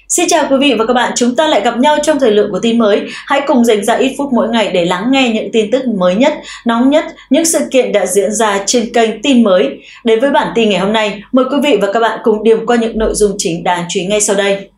Xin chào quý vị và các bạn, chúng ta lại gặp nhau trong thời lượng của tin mới. Hãy cùng dành ra ít phút mỗi ngày để lắng nghe những tin tức mới nhất, nóng nhất, những sự kiện đã diễn ra trên kênh tin mới. Đến với bản tin ngày hôm nay, mời quý vị và các bạn cùng điểm qua những nội dung chính đáng chú ý ngay sau đây.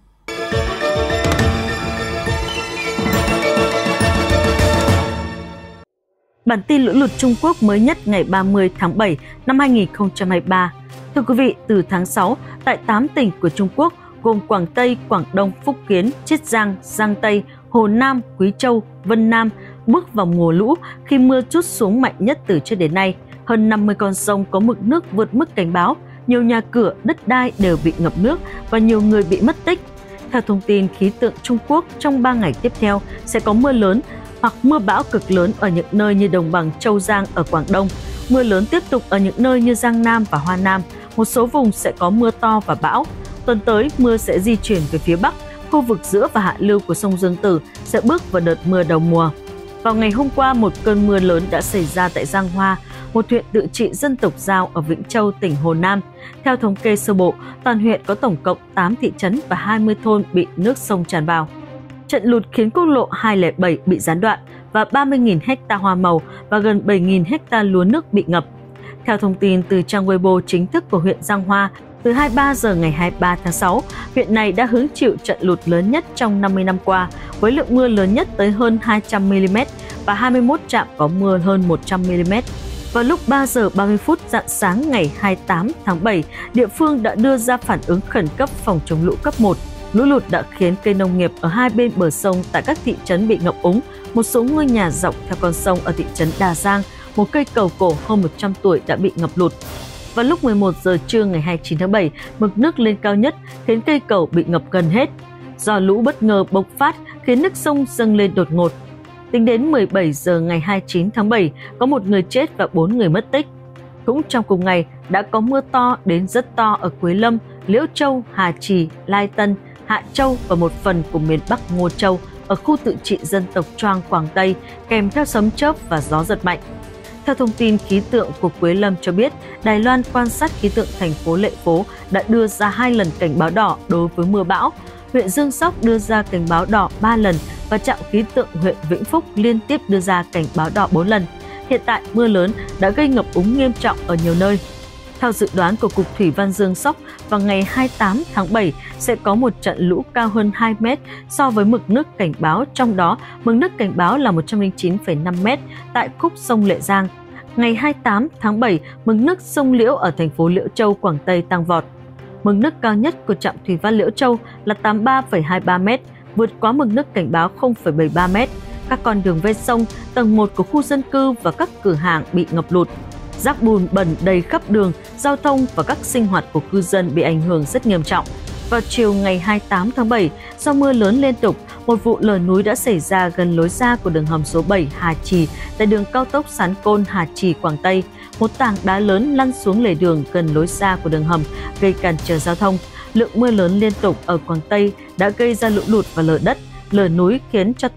Bản tin lũ lụt Trung Quốc mới nhất ngày 30 tháng 7 năm 2023. Thưa quý vị, từ tháng 6, tại 8 tỉnh của Trung Quốc gồm Quảng Tây, Quảng Đông, Phúc Kiến, Chiết Giang, Giang Tây, Hồ Nam, Quý Châu, Vân Nam bước vào mùa lũ khi mưa trút xuống mạnh nhất từ trước đến nay. Hơn 50 con sông có mực nước vượt mức cảnh báo, nhiều nhà cửa, đất đai đều bị ngập nước và nhiều người bị mất tích. Theo thông tin khí tượng Trung Quốc, trong 3 ngày tiếp theo sẽ có mưa lớn hoặc mưa bão cực lớn ở những nơi như đồng bằng Châu Giang ở Quảng Đông. Mưa lớn tiếp tục ở những nơi như Giang Nam và Hoa Nam. Một số vùng sẽ có mưa to và bão. Tuần tới, mưa sẽ di chuyển về phía Bắc, khu vực giữa và hạ lưu của sông Dương Tử sẽ bước vào đợt mưa đầu mùa. Vào ngày hôm qua, một cơn mưa lớn đã xảy ra tại Giang Hoa, một huyện tự trị dân tộc Dao ở Vĩnh Châu, tỉnh Hồ Nam. Theo thống kê sơ bộ, toàn huyện có tổng cộng 8 thị trấn và 20 thôn bị nước sông tràn vào. Trận lụt khiến quốc lộ 207 bị gián đoạn và 30.000 ha hoa màu và gần 7.000 ha lúa nước bị ngập. Theo thông tin từ trang Weibo chính thức của huyện Giang Hoa, từ 23 giờ ngày 23 tháng 6, huyện này đã hứng chịu trận lụt lớn nhất trong 50 năm qua, với lượng mưa lớn nhất tới hơn 200 mm và 21 trạm có mưa hơn 100 mm. Vào lúc 3 giờ 30 phút rạng sáng ngày 28 tháng 7, địa phương đã đưa ra phản ứng khẩn cấp phòng chống lũ cấp 1. Lũ lụt đã khiến cây nông nghiệp ở hai bên bờ sông tại các thị trấn bị ngập úng, một số ngôi nhà dọc theo con sông ở thị trấn Đà Giang, một cây cầu cổ hơn 100 tuổi đã bị ngập lụt. Vào lúc 11 giờ trưa ngày 29 tháng 7, mực nước lên cao nhất khiến cây cầu bị ngập gần hết. Do lũ bất ngờ bộc phát khiến nước sông dâng lên đột ngột. Tính đến 17 giờ ngày 29 tháng 7, có một người chết và 4 người mất tích. Cũng trong cùng ngày, đã có mưa to đến rất to ở Quế Lâm, Liễu Châu, Hà Trì, Lai Tân, Hạ Châu và một phần của miền Bắc Ngô Châu ở khu tự trị dân tộc Choang Quảng Tây, kèm theo sấm chớp và gió giật mạnh. Theo thông tin khí tượng của Quế Lâm cho biết, Đài Loan quan sát khí tượng thành phố Lệ Phố đã đưa ra 2 lần cảnh báo đỏ đối với mưa bão. Huyện Dương Sóc đưa ra cảnh báo đỏ 3 lần và trạm khí tượng huyện Vĩnh Phúc liên tiếp đưa ra cảnh báo đỏ 4 lần. Hiện tại, mưa lớn đã gây ngập úng nghiêm trọng ở nhiều nơi. Theo dự đoán của Cục Thủy văn Dương Sóc, vào ngày 28 tháng 7 sẽ có một trận lũ cao hơn 2 mét so với mực nước cảnh báo, trong đó mực nước cảnh báo là 109,5 mét tại khúc sông Lệ Giang. Ngày 28 tháng 7, mực nước sông Liễu ở thành phố Liễu Châu, Quảng Tây tăng vọt. Mực nước cao nhất của trạm Thủy văn Liễu Châu là 83,23 mét, vượt quá mực nước cảnh báo 0,73 mét. Các con đường ven sông, tầng 1 của khu dân cư và các cửa hàng bị ngập lụt. Rác bùn bẩn đầy khắp đường, giao thông và các sinh hoạt của cư dân bị ảnh hưởng rất nghiêm trọng. Vào chiều ngày 28 tháng 7, do mưa lớn liên tục, một vụ lở núi đã xảy ra gần lối ra của đường hầm số 7 Hà Trì tại đường cao tốc Sán Côn Hà Trì Quảng Tây. Một tảng đá lớn lăn xuống lề đường gần lối ra của đường hầm, gây cản trở giao thông. Lượng mưa lớn liên tục ở Quảng Tây đã gây ra lũ lụt và lở đất, lở núi khiến cho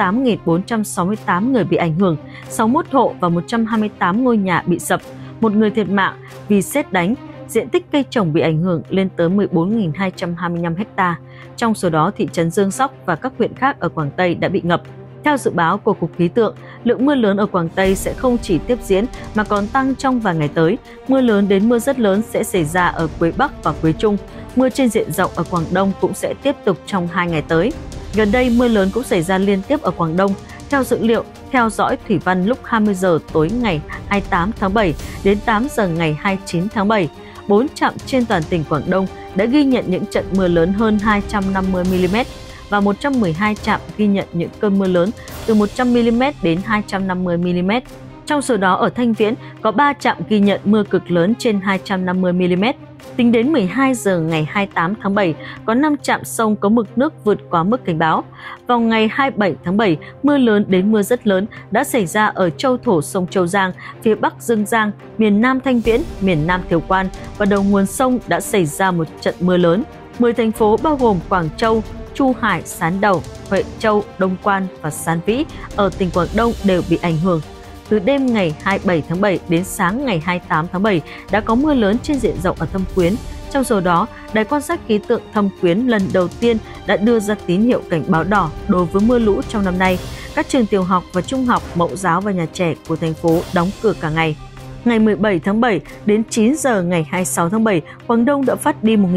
88.468 người bị ảnh hưởng, 61 hộ và 128 ngôi nhà bị sập, một người thiệt mạng vì sét đánh. Diện tích cây trồng bị ảnh hưởng lên tới 14.225 ha. Trong số đó, thị trấn Dương Sóc và các huyện khác ở Quảng Tây đã bị ngập. Theo dự báo của Cục Khí tượng, lượng mưa lớn ở Quảng Tây sẽ không chỉ tiếp diễn mà còn tăng trong vài ngày tới. Mưa lớn đến mưa rất lớn sẽ xảy ra ở Quế Bắc và Quế Trung. Mưa trên diện rộng ở Quảng Đông cũng sẽ tiếp tục trong 2 ngày tới. Gần đây, mưa lớn cũng xảy ra liên tiếp ở Quảng Đông. Theo dữ liệu theo dõi thủy văn lúc 20 giờ tối ngày 28 tháng 7 đến 8 giờ ngày 29 tháng 7, 4 trạm trên toàn tỉnh Quảng Đông đã ghi nhận những trận mưa lớn hơn 250 mm và 112 trạm ghi nhận những cơn mưa lớn từ 100 mm đến 250 mm. Trong số đó, ở Thanh Viễn có 3 trạm ghi nhận mưa cực lớn trên 250 mm. Tính đến 12 giờ ngày 28 tháng 7, có 5 trạm sông có mực nước vượt quá mức cảnh báo. Vào ngày 27 tháng 7, mưa lớn đến mưa rất lớn đã xảy ra ở châu thổ sông Châu Giang, phía Bắc Dương Giang, miền Nam Thanh Viễn, miền Nam Thiều Quan và đầu nguồn sông đã xảy ra một trận mưa lớn. 10 thành phố bao gồm Quảng Châu, Chu Hải, Sán Đầu, Huệ Châu, Đông Quan và Sán Vĩ ở tỉnh Quảng Đông đều bị ảnh hưởng. từ đêm ngày 27 tháng 7 đến sáng ngày 28 tháng 7 đã có mưa lớn trên diện rộng ở Thâm Quyến. Trong số đó, Đài quan sát khí tượng Thâm Quyến lần đầu tiên đã đưa ra tín hiệu cảnh báo đỏ đối với mưa lũ trong năm nay. Các trường tiểu học và trung học, mẫu giáo và nhà trẻ của thành phố đóng cửa cả ngày. Ngày 17 tháng 7 đến 9 giờ ngày 26 tháng 7, Quảng Đông đã phát đi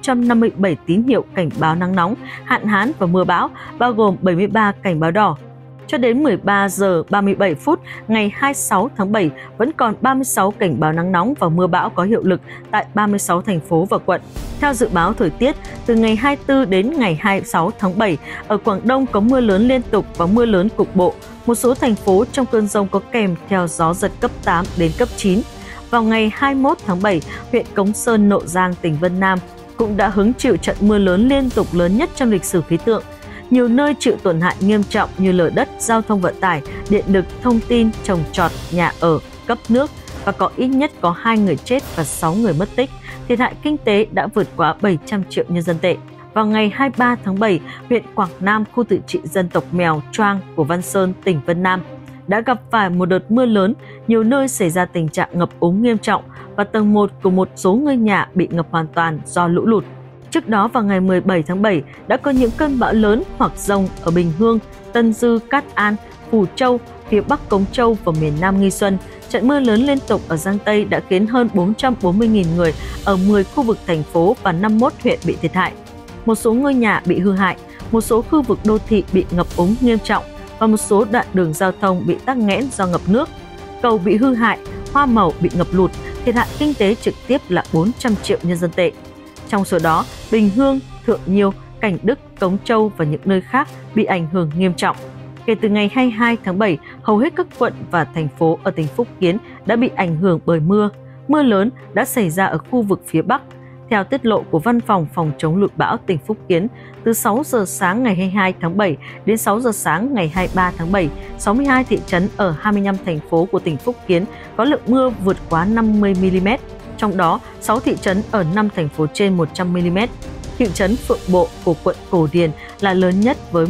1057 tín hiệu cảnh báo nắng nóng, hạn hán và mưa bão, bao gồm 73 cảnh báo đỏ. Cho đến 13 giờ 37 phút ngày 26 tháng 7, vẫn còn 36 cảnh báo nắng nóng và mưa bão có hiệu lực tại 36 thành phố và quận. Theo dự báo thời tiết, từ ngày 24 đến ngày 26 tháng 7, ở Quảng Đông có mưa lớn liên tục và mưa lớn cục bộ. Một số thành phố trong cơn dông có kèm theo gió giật cấp 8 đến cấp 9. Vào ngày 21 tháng 7, huyện Cống Sơn, Nộ Giang, tỉnh Vân Nam cũng đã hứng chịu trận mưa lớn liên tục lớn nhất trong lịch sử khí tượng. Nhiều nơi chịu tổn hại nghiêm trọng như lở đất, giao thông vận tải, điện lực, thông tin, trồng trọt, nhà ở, cấp nước và có ít nhất có 2 người chết và 6 người mất tích. Thiệt hại kinh tế đã vượt quá 700 triệu nhân dân tệ. Vào ngày 23 tháng 7, huyện Quảng Nam, khu tự trị dân tộc Mèo Choang của Văn Sơn, tỉnh Vân Nam đã gặp phải một đợt mưa lớn, nhiều nơi xảy ra tình trạng ngập úng nghiêm trọng và tầng 1 của một số ngôi nhà bị ngập hoàn toàn do lũ lụt. Trước đó vào ngày 17 tháng 7 đã có những cơn bão lớn hoặc dông ở Bình Hương, Tân Dư, Cát An, Phù Châu, phía Bắc Cống Châu và miền Nam Nghi Xuân. Trận mưa lớn liên tục ở Giang Tây đã khiến hơn 440.000 người ở 10 khu vực thành phố và 51 huyện bị thiệt hại. Một số ngôi nhà bị hư hại, một số khu vực đô thị bị ngập úng nghiêm trọng và một số đoạn đường giao thông bị tắc nghẽn do ngập nước. Cầu bị hư hại, hoa màu bị ngập lụt, thiệt hại kinh tế trực tiếp là 400 triệu nhân dân tệ. Trong số đó, Bình Hương, Thượng Nhiêu, Cảnh Đức, Cống Châu và những nơi khác bị ảnh hưởng nghiêm trọng. Kể từ ngày 22 tháng 7, hầu hết các quận và thành phố ở tỉnh Phúc Kiến đã bị ảnh hưởng bởi mưa. Mưa lớn đã xảy ra ở khu vực phía Bắc. Theo tiết lộ của Văn phòng Phòng chống lụt bão tỉnh Phúc Kiến, từ 6 giờ sáng ngày 22 tháng 7 đến 6 giờ sáng ngày 23 tháng 7, 62 thị trấn ở 25 thành phố của tỉnh Phúc Kiến có lượng mưa vượt quá 50 mm. Trong đó, 6 thị trấn ở 5 thành phố trên 100 mm. Thị trấn Phượng Bộ của quận Cổ Điền là lớn nhất với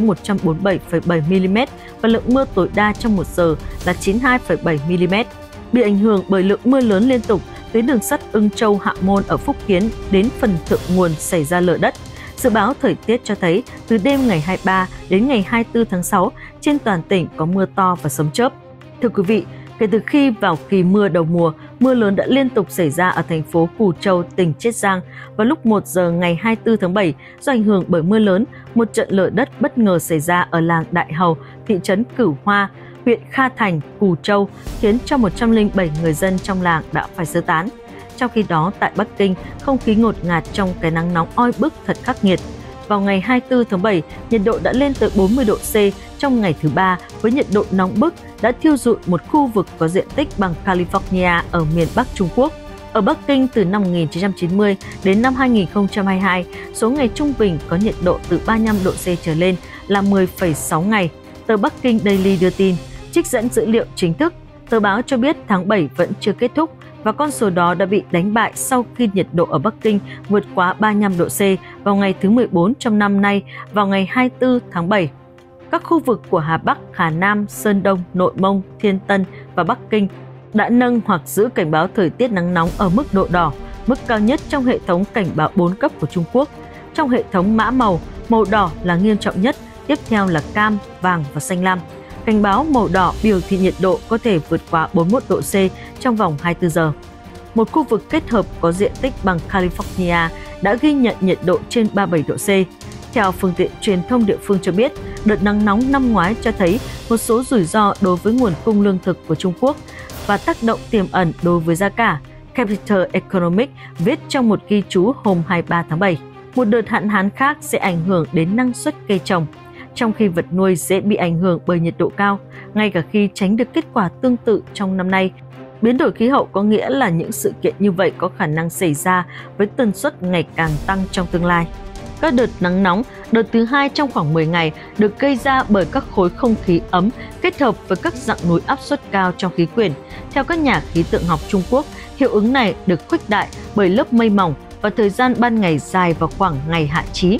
147,7 mm và lượng mưa tối đa trong 1 giờ là 92,7 mm. Bị ảnh hưởng bởi lượng mưa lớn liên tục, tuyến đường sắt Ưng Châu - Hạ Môn ở Phúc Kiến đến phần thượng nguồn xảy ra lở đất. Dự báo thời tiết cho thấy từ đêm ngày 23 đến ngày 24 tháng 6, trên toàn tỉnh có mưa to và sấm chớp. Thưa quý vị, kể từ khi vào kỳ mưa đầu mùa, mưa lớn đã liên tục xảy ra ở thành phố Cù Châu, tỉnh Chiết Giang. Vào lúc 1 giờ ngày 24 tháng 7, do ảnh hưởng bởi mưa lớn, một trận lở đất bất ngờ xảy ra ở làng Đại Hầu, thị trấn Cửu Hoa, huyện Kha Thành, Cù Châu, khiến cho 107 người dân trong làng đã phải sơ tán. Trong khi đó, tại Bắc Kinh, không khí ngột ngạt trong cái nắng nóng oi bức thật khắc nghiệt. Vào ngày 24 tháng 7, nhiệt độ đã lên tới 40 độ C trong ngày thứ 3 với nhiệt độ nóng bức đã thiêu rụi một khu vực có diện tích bằng California ở miền Bắc Trung Quốc. Ở Bắc Kinh từ năm 1990 đến năm 2022, số ngày trung bình có nhiệt độ từ 35 độ C trở lên là 10,6 ngày. Tờ Bắc Kinh Daily đưa tin, trích dẫn dữ liệu chính thức, tờ báo cho biết tháng 7 vẫn chưa kết thúc và con số đó đã bị đánh bại sau khi nhiệt độ ở Bắc Kinh vượt quá 35 độ C vào ngày thứ 14 trong năm nay vào ngày 24 tháng 7. Các khu vực của Hà Bắc, Hà Nam, Sơn Đông, Nội Mông, Thiên Tân và Bắc Kinh đã nâng hoặc giữ cảnh báo thời tiết nắng nóng ở mức độ đỏ, mức cao nhất trong hệ thống cảnh báo 4 cấp của Trung Quốc. Trong hệ thống mã màu, màu đỏ là nghiêm trọng nhất, tiếp theo là cam, vàng và xanh lam. Cảnh báo màu đỏ biểu thị nhiệt độ có thể vượt quá 41 độ C trong vòng 24 giờ. Một khu vực kết hợp có diện tích bằng California đã ghi nhận nhiệt độ trên 37 độ C. Theo phương tiện truyền thông địa phương cho biết, đợt nắng nóng năm ngoái cho thấy một số rủi ro đối với nguồn cung lương thực của Trung Quốc và tác động tiềm ẩn đối với giá cả, Capital Economics viết trong một ghi chú hôm 23 tháng 7. Một đợt hạn hán khác sẽ ảnh hưởng đến năng suất cây trồng, trong khi vật nuôi dễ bị ảnh hưởng bởi nhiệt độ cao, ngay cả khi tránh được kết quả tương tự trong năm nay. Biến đổi khí hậu có nghĩa là những sự kiện như vậy có khả năng xảy ra với tần suất ngày càng tăng trong tương lai. Các đợt nắng nóng, đợt thứ 2 trong khoảng 10 ngày được gây ra bởi các khối không khí ấm kết hợp với các dặng núi áp suất cao trong khí quyển. Theo các nhà khí tượng học Trung Quốc, hiệu ứng này được khuếch đại bởi lớp mây mỏng và thời gian ban ngày dài vào khoảng ngày hạ chí.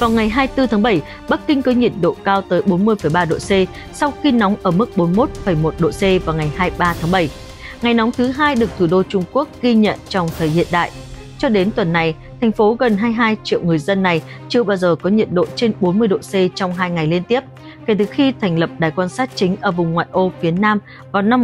Vào ngày 24 tháng 7, Bắc Kinh có nhiệt độ cao tới 40,3 độ C sau khi nóng ở mức 41,1 độ C vào ngày 23 tháng 7. Ngày nóng thứ hai được thủ đô Trung Quốc ghi nhận trong thời hiện đại. Cho đến tuần này, thành phố gần 22 triệu người dân này chưa bao giờ có nhiệt độ trên 40 độ C trong 2 ngày liên tiếp, kể từ khi thành lập đài quan sát chính ở vùng ngoại ô phía Nam vào năm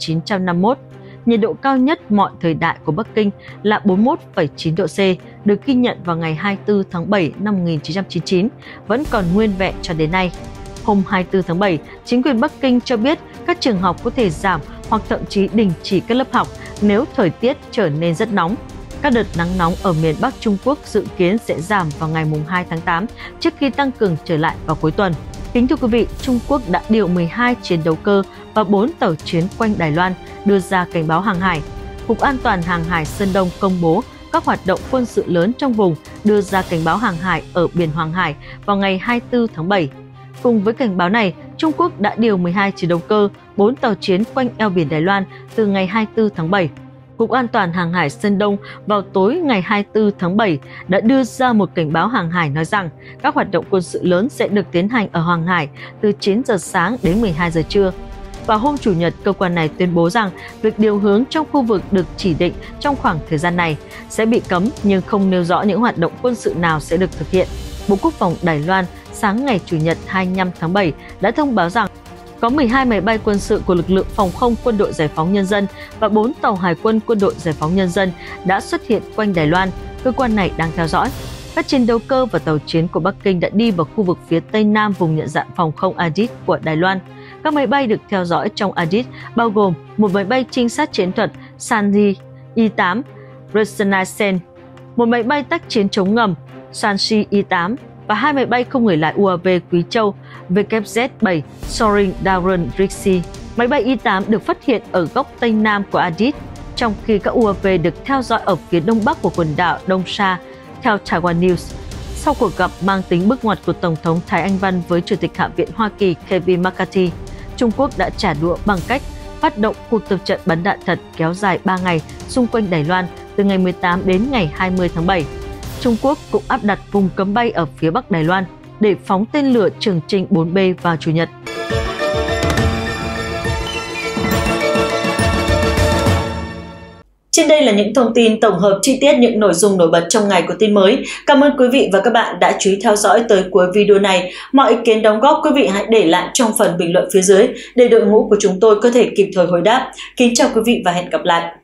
1951. Nhiệt độ cao nhất mọi thời đại của Bắc Kinh là 41,9 độ C, được ghi nhận vào ngày 24 tháng 7 năm 1999, vẫn còn nguyên vẹn cho đến nay. Hôm 24 tháng 7, chính quyền Bắc Kinh cho biết các trường học có thể giảm hoặc thậm chí đình chỉ các lớp học nếu thời tiết trở nên rất nóng. Các đợt nắng nóng ở miền Bắc Trung Quốc dự kiến sẽ giảm vào ngày 2 tháng 8 trước khi tăng cường trở lại vào cuối tuần. Kính thưa quý vị, Trung Quốc đã điều 12 chiến đấu cơ và 4 tàu chiến quanh Đài Loan đưa ra cảnh báo hàng hải. Cục An toàn Hàng hải Sơn Đông công bố các hoạt động quân sự lớn trong vùng, đưa ra cảnh báo hàng hải ở biển Hoàng Hải vào ngày 24 tháng 7. Cùng với cảnh báo này, Trung Quốc đã điều 12 chiến đấu cơ, 4 tàu chiến quanh eo biển Đài Loan từ ngày 24 tháng 7. Cục An toàn Hàng hải Sơn Đông vào tối ngày 24 tháng 7 đã đưa ra một cảnh báo hàng hải nói rằng các hoạt động quân sự lớn sẽ được tiến hành ở Hoàng Hải từ 9 giờ sáng đến 12 giờ trưa. Vào hôm Chủ nhật, cơ quan này tuyên bố rằng việc điều hướng trong khu vực được chỉ định trong khoảng thời gian này sẽ bị cấm nhưng không nêu rõ những hoạt động quân sự nào sẽ được thực hiện. Bộ Quốc phòng Đài Loan sáng ngày Chủ nhật 25 tháng 7 đã thông báo rằng có 12 máy bay quân sự của lực lượng phòng không Quân đội Giải phóng Nhân dân và 4 tàu hải quân Quân đội Giải phóng Nhân dân đã xuất hiện quanh Đài Loan, cơ quan này đang theo dõi. Các chiến đấu cơ và tàu chiến của Bắc Kinh đã đi vào khu vực phía tây nam vùng nhận dạng phòng không Adit của Đài Loan. Các máy bay được theo dõi trong Adit bao gồm một máy bay trinh sát chiến thuật Sanji I-8 Reconnaissance, một máy bay tác chiến chống ngầm Sanji I-8 và 2 máy bay không người lái UAV Quý Châu WZ-7 Soaring Daewoo Rixi. Máy bay I-8 được phát hiện ở góc tây nam của Adit, trong khi các UAV được theo dõi ở phía đông bắc của quần đảo Đông Sa, theo Taiwan News. Sau cuộc gặp mang tính bước ngoặt của Tổng thống Thái Anh Văn với Chủ tịch Hạ viện Hoa Kỳ Kevin McCarthy, Trung Quốc đã trả đũa bằng cách phát động cuộc tập trận bắn đạn thật kéo dài 3 ngày xung quanh Đài Loan từ ngày 18 đến ngày 20 tháng 7. Trung Quốc cũng áp đặt vùng cấm bay ở phía Bắc Đài Loan để phóng tên lửa Trường Chinh 4B vào Chủ nhật. Trên đây là những thông tin tổng hợp chi tiết những nội dung nổi bật trong ngày của tin mới. Cảm ơn quý vị và các bạn đã chú ý theo dõi tới cuối video này. Mọi ý kiến đóng góp quý vị hãy để lại trong phần bình luận phía dưới để đội ngũ của chúng tôi có thể kịp thời hồi đáp. Kính chào quý vị và hẹn gặp lại.